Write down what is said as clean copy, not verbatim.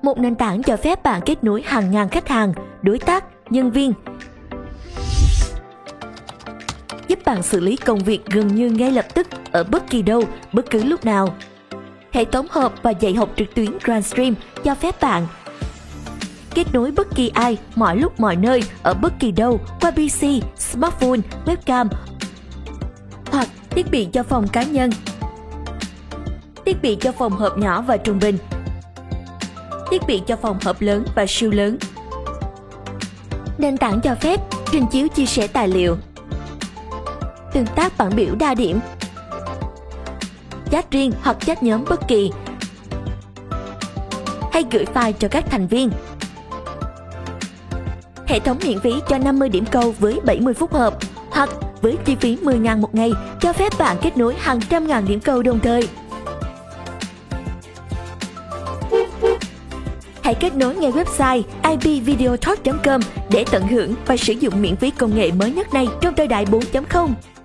một nền tảng cho phép bạn kết nối hàng ngàn khách hàng, đối tác, nhân viên, giúp bạn xử lý công việc gần như ngay lập tức ở bất kỳ đâu, bất cứ lúc nào. Hệ thống họp và dạy học trực tuyến GrandStream cho phép bạn kết nối bất kỳ ai, mọi lúc mọi nơi, ở bất kỳ đâu qua PC, smartphone, webcam hoặc thiết bị cho phòng cá nhân, thiết bị cho phòng họp nhỏ và trung bình, thiết bị cho phòng họp lớn và siêu lớn. Nền tảng cho phép trình chiếu chia sẻ tài liệu, tương tác bản biểu đa điểm, chat riêng hoặc chat nhóm bất kỳ, hay gửi file cho các thành viên. Hệ thống miễn phí cho 50 điểm câu với 70 phút họp, hoặc với chi phí 10.000 một ngày cho phép bạn kết nối hàng trăm ngàn điểm câu đồng thời. Hãy kết nối ngay website ipvideotalk.com để tận hưởng và sử dụng miễn phí công nghệ mới nhất này trong thời đại 4.0.